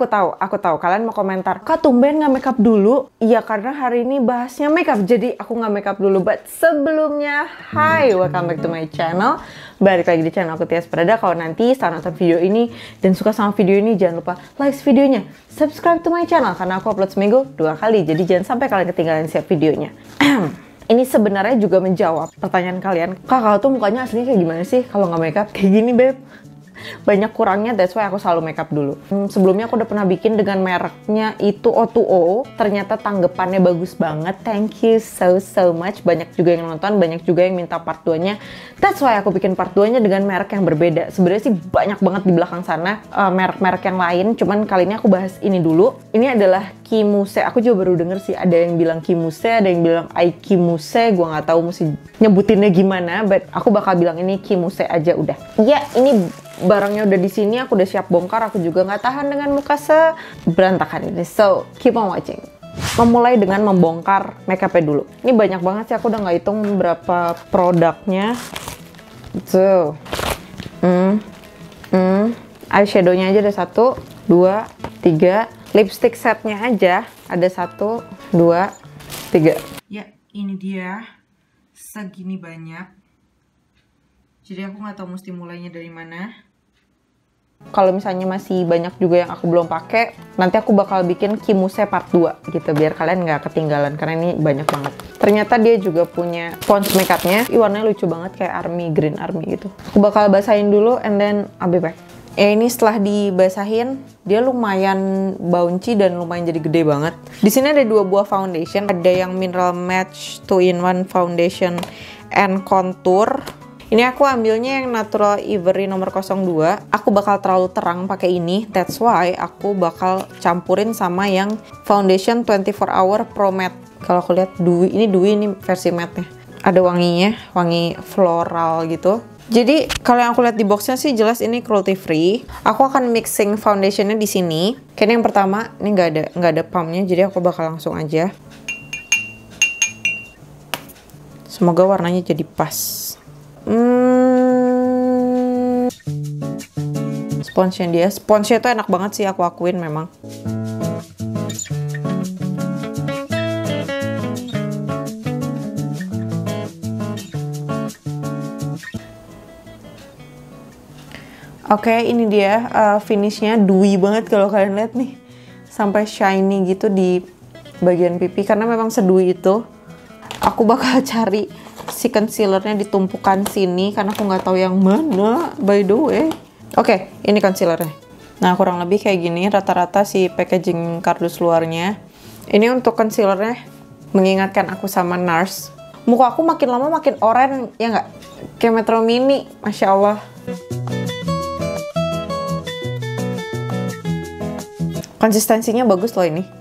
aku tahu. Kalian mau komentar, Kak tumben nggak makeup dulu? Iya, karena hari ini bahasnya makeup, jadi aku nggak makeup dulu. But sebelumnya, hi, welcome back to my channel. Balik lagi di channel aku Tias Prada. Kalau nanti setelah nonton video ini dan suka sama video ini, jangan lupa like videonya, subscribe to my channel karena aku upload seminggu 2 kali. Jadi jangan sampai kalian ketinggalan siap videonya. Ini sebenarnya juga menjawab pertanyaan kalian, Kak, kalau tuh mukanya aslinya kayak gimana sih kalau nggak makeup? Kayak gini, beb. Banyak kurangnya, that's why aku selalu makeup dulu. Sebelumnya aku udah pernah bikin dengan mereknya itu O2O. Ternyata tanggapannya bagus banget. Thank you so much. Banyak juga yang nonton, banyak juga yang minta part 2-nya. That's why aku bikin part 2-nya dengan merek yang berbeda. Sebenarnya sih banyak banget di belakang sana merek-merek yang lain. Cuman kali ini aku bahas ini dulu. Ini adalah Kimuse. Aku juga baru denger sih ada yang bilang Kimuse, ada yang bilang Aikimuse. Gua nggak tahu mesti nyebutinnya gimana, but aku bakal bilang ini Kimuse aja udah. Ya, ini barangnya udah di sini, aku udah siap bongkar. Aku juga nggak tahan dengan muka seberantakan ini. So, keep on watching. Memulai dengan membongkar makeupnya dulu. Ini banyak banget sih, aku udah nggak hitung berapa produknya. So, eyeshadownya aja ada 1, 2, 3. Lipstick setnya aja ada 1, 2, 3. Ya, ini dia. Segini banyak. Jadi aku nggak tahu mesti mulainya dari mana. Kalau misalnya masih banyak juga yang aku belum pakai, nanti aku bakal bikin Kimuse part 2 gitu, biar kalian nggak ketinggalan karena ini banyak banget. Ternyata dia juga punya sponge makeupnya. Warnanya lucu banget kayak army, green army gitu. Aku bakal basahin dulu and then I'll be back. Ini setelah dibasahin, dia lumayan bouncy dan lumayan jadi gede banget. Di sini ada 2 buah foundation, ada yang Mineral Match 2-in-1 Foundation and Contour. Ini aku ambilnya yang Natural Ivory nomor 02. Aku bakal terlalu terang pakai ini, that's why aku bakal campurin sama yang Foundation 24 Hour Pro Matte. Kalau aku lihat ini versi matte-nya. Ada wanginya, wangi floral gitu. Jadi kalau yang aku lihat di boxnya sih jelas ini cruelty free. Aku akan mixing foundationnya di sini. Kayaknya yang pertama ini nggak ada pumpnya, jadi aku bakal langsung aja. Semoga warnanya jadi pas. Sponsnya tuh enak banget sih, aku akuin memang. Oke, ini dia finishnya dewy banget kalau kalian lihat nih, sampai shiny gitu di bagian pipi karena memang sedewy itu. Aku bakal cari si concealernya di tumpukan sini karena aku nggak tahu yang mana, by the way. Oke, ini concealernya. Nah, kurang lebih kayak gini rata-rata si packaging kardus luarnya. Ini untuk concealernya mengingatkan aku sama NARS. Muka aku makin lama makin oranye, ya nggak? Kayak Metro Mini, Masya Allah. Konsistensinya bagus loh ini.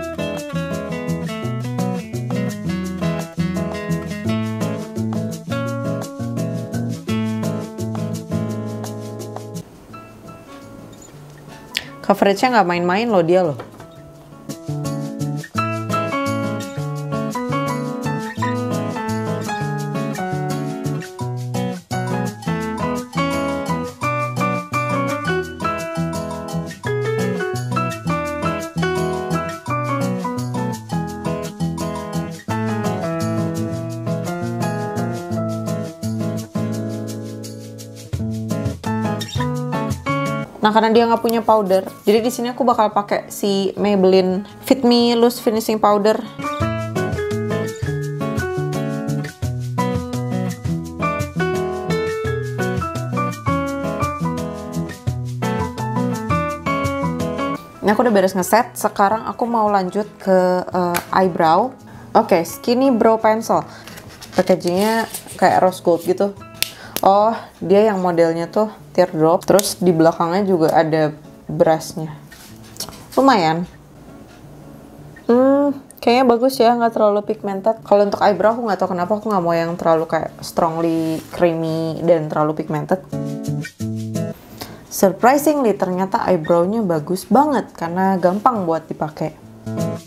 Coveragenya nggak main-main loh dia loh. Nah, karena dia nggak punya powder, jadi di sini aku bakal pakai si Maybelline Fit Me Loose Finishing Powder. Ini aku udah beres ngeset. Sekarang aku mau lanjut ke eyebrow. Oke, Skinny Brow Pencil. Packagingnya kayak rose gold gitu. Oh, dia yang modelnya tuh teardrop. Terus di belakangnya juga ada brushnya. Lumayan. Kayaknya bagus ya, nggak terlalu pigmented. Kalau untuk eyebrow aku nggak tahu kenapa aku nggak mau yang terlalu kayak strongly creamy dan terlalu pigmented. Surprisingly, ternyata eyebrow-nya bagus banget karena gampang buat dipakai.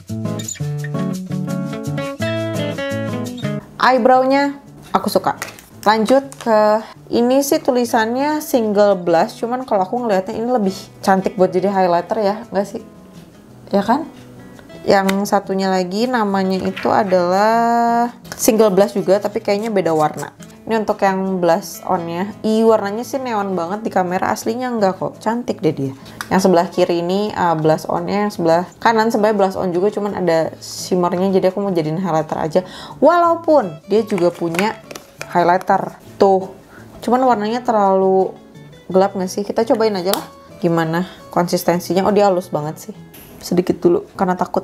Eyebrow-nya aku suka. Lanjut ke ini sih tulisannya single blush, cuman kalau aku ngelihatnya ini lebih cantik buat jadi highlighter ya, nggak sih? Ya kan? Yang satunya lagi namanya itu adalah single blush juga, tapi kayaknya beda warna. Ini untuk yang blush onnya. Warnanya sih neon banget, di kamera aslinya enggak kok. Cantik deh dia. Yang sebelah kiri ini blush onnya, yang sebelah kanan sebenarnya blush on juga, cuman ada shimmernya, jadi aku mau jadiin highlighter aja. Walaupun dia juga punya highlighter tuh, cuman warnanya terlalu gelap nggak sih? Kita cobain aja lah gimana konsistensinya. Oh, dia halus banget sih, sedikit dulu karena takut.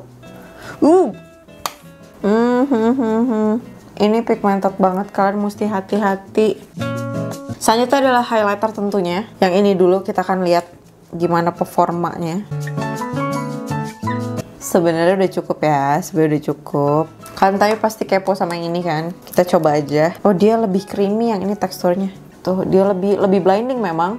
Ini pigmented banget, kalian mesti hati-hati. Selanjutnya adalah highlighter tentunya. Yang ini dulu kita akan lihat gimana performanya. Sebenarnya udah cukup ya, sebenarnya udah cukup. Kalian tadi pasti kepo sama yang ini kan? Kita coba aja. Oh, dia lebih creamy yang ini teksturnya. Tuh, dia lebih blinding memang.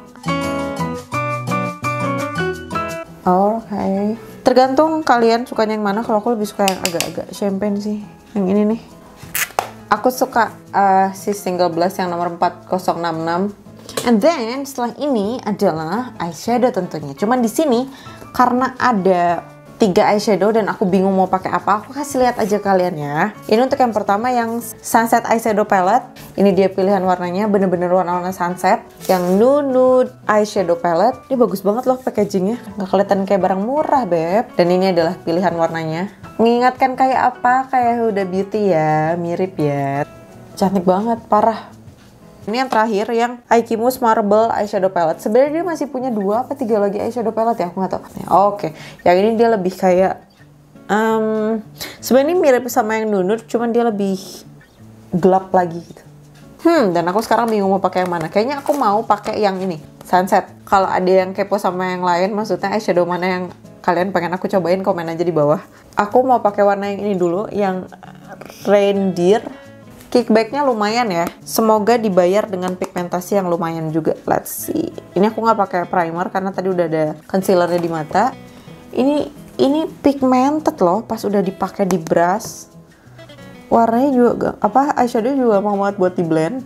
Oke. Tergantung kalian sukanya yang mana. Kalau aku lebih suka yang agak-agak champagne sih. Yang ini nih. Aku suka si single blush yang nomor 4066. And then setelah ini adalah eyeshadow tentunya. Cuman di sini karena ada 3 eyeshadow dan aku bingung mau pakai apa, aku kasih lihat aja kalian ya. Ini untuk yang pertama yang Sunset Eyeshadow Palette. Ini dia pilihan warnanya, bener-bener warna-warna sunset. Yang Nude Eyeshadow Palette. Ini bagus banget loh packagingnya, nggak kelihatan kayak barang murah beb. Dan ini adalah pilihan warnanya. Mengingatkan kayak apa? Kayak Huda Beauty ya, mirip ya. Cantik banget, parah. Ini yang terakhir, yang Ikimus Marble Eyeshadow Palette. Sebenarnya dia masih punya 2 apa 3 lagi eyeshadow palette ya, aku nggak tahu. Oke, yang ini dia lebih kayak sebenarnya mirip sama yang Nude, cuman dia lebih gelap lagi gitu. Dan aku sekarang bingung mau pakai yang mana. Kayaknya aku mau pakai yang ini, Sunset. Kalau ada yang kepo sama yang lain, maksudnya eyeshadow mana yang kalian pengen aku cobain, komen aja di bawah. Aku mau pakai warna yang ini dulu, yang Reindeer. Kickbacknya lumayan ya. Semoga dibayar dengan pigmentasi yang lumayan juga. Let's see. Ini aku nggak pakai primer karena tadi udah ada concealernya di mata. Ini pigmented loh pas udah dipakai di brush. Warnanya juga eyeshadow juga mau banget buat di blend.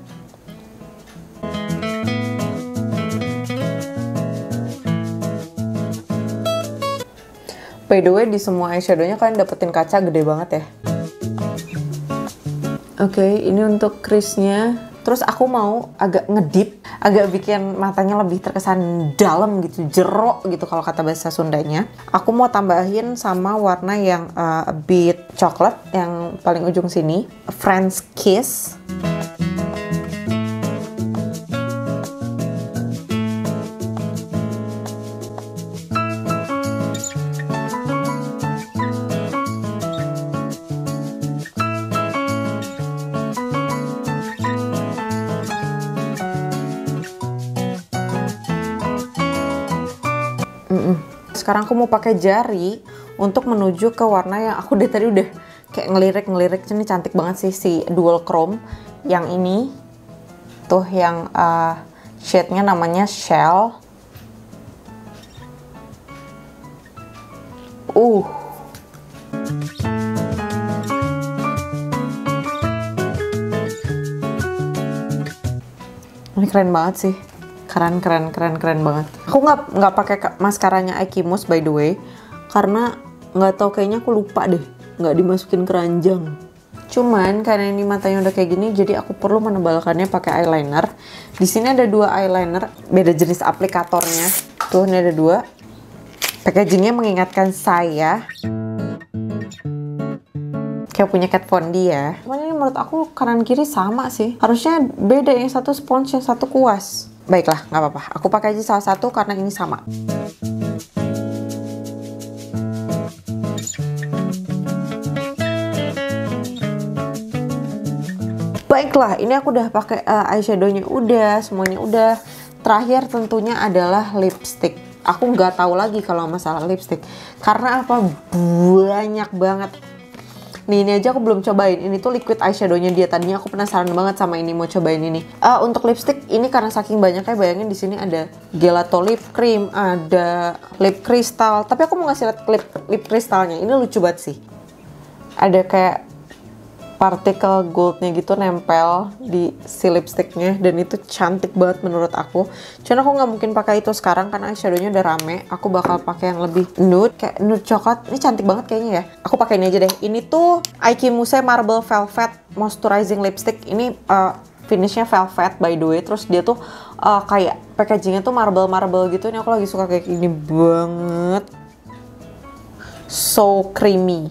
By the way, di semua eyeshadownya kalian dapetin kaca gede banget ya. Oke, ini untuk crease-nya. Terus aku mau agak ngedip, agak bikin matanya lebih terkesan dalam gitu, jerok gitu kalau kata bahasa Sundanya. Aku mau tambahin sama warna yang a bit coklat yang paling ujung sini, French Kiss. Sekarang aku mau pakai jari untuk menuju ke warna yang aku tadi udah kayak ngelirik. Ini cantik banget sih, si dual chrome yang ini tuh, yang shade-nya namanya Shell. Ini keren banget sih. Keren banget. Aku nggak pakai maskaranya Ikimus by the way, karena nggak tahu, kayaknya aku lupa deh nggak dimasukin keranjang. Cuman karena ini matanya udah kayak gini, jadi aku perlu menebalkannya pakai eyeliner. Di sini ada 2 eyeliner, beda jenis aplikatornya. Tuh, ini ada 2. Packagingnya mengingatkan saya kayak punya Kat Von D ya. Cuman ini menurut aku kanan kiri sama sih. Harusnya beda, yang satu sponge, yang satu kuas. Baiklah, nggak apa-apa. Aku pakai aja salah satu karena ini sama. Baiklah, ini aku udah pakai eyeshadownya udah, semuanya udah. Terakhir tentunya adalah lipstick. Aku nggak tahu lagi kalau masalah lipstick. Karena apa? Banyak banget. Nih, ini aja aku belum cobain. Ini tuh liquid eyeshadownya dia. Tadinya aku penasaran banget sama ini, mau cobain ini. Untuk lipstick ini karena saking banyaknya, bayangin di sini ada gelato lip cream, ada lip crystal. Tapi aku mau ngasih lihat lip crystalnya. Ini lucu banget sih. Ada kayak partikel goldnya gitu nempel di si lipsticknya, dan itu cantik banget menurut aku. Cuman aku nggak mungkin pakai itu sekarang karena eyeshadownya udah rame. Aku bakal pakai yang lebih nude, kayak nude coklat. Ini cantik banget kayaknya ya. Aku pakai ini aja deh. Ini tuh IQ Muse Marble Velvet Moisturizing Lipstick. Ini finishnya velvet by the way. Terus dia tuh kayak packagingnya tuh marble gitu. Ini aku lagi suka kayak gini banget. So creamy.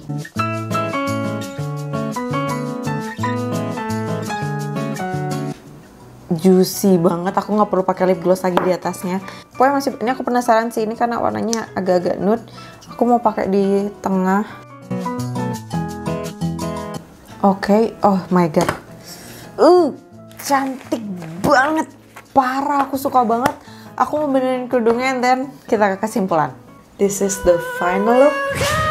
Juicy banget, aku nggak perlu pakai lip gloss lagi di atasnya. Pokoknya ini aku penasaran sih, ini karena warnanya agak-agak nude. Aku mau pakai di tengah. Oke, oh my god, cantik banget, parah, aku suka banget. Aku mau benerin kerudungnya, and then kita ke kesimpulan. This is the final look.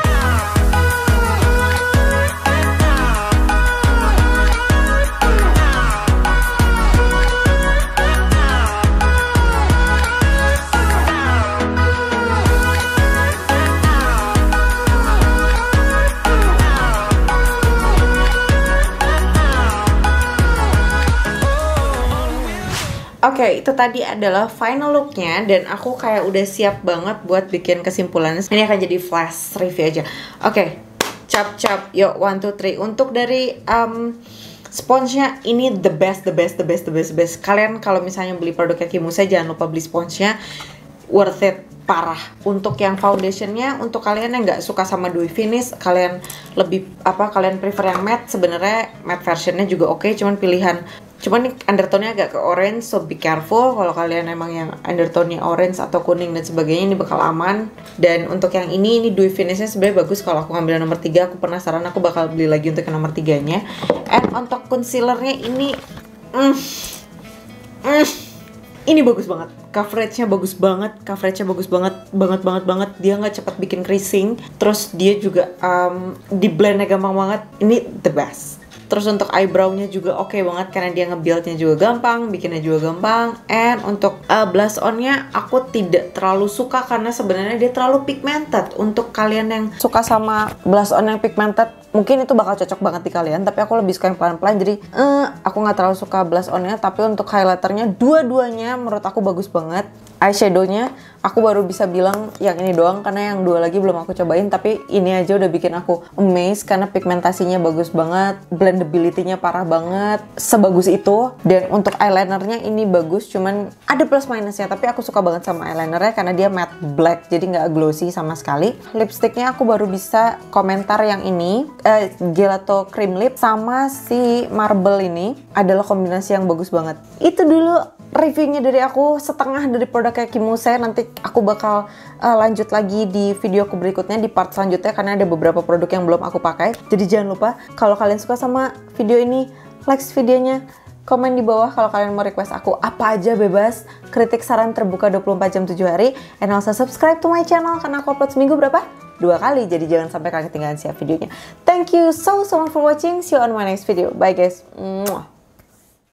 Oke, itu tadi adalah final looknya, dan aku kayak udah siap banget buat bikin kesimpulannya. Ini akan jadi flash review aja. Oke, cap, yuk 1, 2, 3. Untuk dari sponsnya ini the best. Kalian kalau misalnya beli produk IQ Muse jangan lupa beli sponsnya, worth it parah. Untuk yang foundationnya, untuk kalian yang nggak suka sama dewy finish, kalian lebih kalian prefer yang matte. Sebenarnya matte versionnya juga oke, cuman ini undertone-nya agak ke orange, so be careful. Kalau kalian emang yang undertone-nya orange atau kuning dan sebagainya, ini bakal aman. Dan untuk yang ini dewy finish-nya sebenarnya bagus. Kalau aku ngambil nomor 3, aku penasaran, aku bakal beli lagi untuk yang nomor 3-nya. And untuk concealer-nya ini ini bagus banget. Coveragenya bagus banget, banget. Dia nggak cepat bikin creasing. Terus dia juga di blendnya gampang banget. Ini the best. Terus untuk eyebrow-nya juga oke banget karena dia nge-build-nya juga gampang, bikinnya juga gampang. And untuk blush on-nya aku tidak terlalu suka karena sebenarnya dia terlalu pigmented. Untuk kalian yang suka sama blush on yang pigmented, mungkin itu bakal cocok banget di kalian. Tapi aku lebih suka yang pelan-pelan, jadi aku nggak terlalu suka blush on-nya. Tapi untuk highlighter-nya, dua-duanya menurut aku bagus banget. Eyeshadow-nya aku baru bisa bilang yang ini doang karena yang 2 lagi belum aku cobain, tapi ini aja udah bikin aku amazed karena pigmentasinya bagus banget, blendability-nya parah banget, sebagus itu. Dan untuk eyelinernya ini bagus, cuman ada plus minusnya, tapi aku suka banget sama eyelinernya karena dia matte black, jadi nggak glossy sama sekali. Lipsticknya aku baru bisa komentar yang ini, Gelato Cream Lip sama si Marble ini adalah kombinasi yang bagus banget. Itu dulu reviewnya dari aku, setengah dari produk IQ Muse. Nanti aku bakal lanjut lagi di videoku berikutnya, di part selanjutnya, karena ada beberapa produk yang belum aku pakai. Jadi jangan lupa, kalau kalian suka sama video ini, like videonya, komen di bawah. Kalau kalian mau request aku apa aja bebas, kritik saran terbuka 24 jam 7 hari. And also subscribe to my channel karena aku upload seminggu berapa? 2 kali, jadi jangan sampai kalian ketinggalan siap videonya. Thank you so much for watching. See you on my next video. Bye guys. Mwah.